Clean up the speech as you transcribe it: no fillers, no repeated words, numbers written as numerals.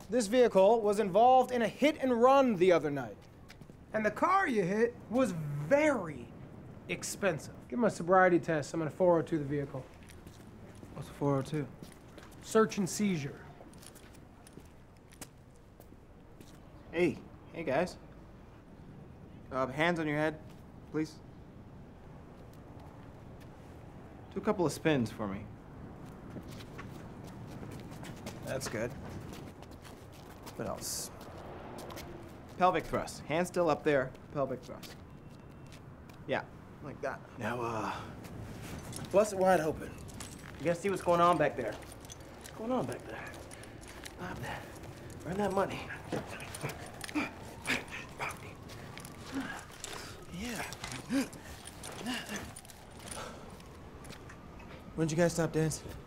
this vehicle was involved in a hit and run the other night. And the car you hit was very expensive. Give him a sobriety test. I'm gonna 402 the vehicle. What's a 402? Search and seizure. Hey guys. Hands on your head, please. Do a couple of spins for me. That's good. What else? Pelvic thrust. Hands still up there. Pelvic thrust. Yeah, like that. Now, bust it wide open. You gotta see what's going on back there. What's going on back there? Bob that. Earn that money. Yeah. When did you guys stop dancing?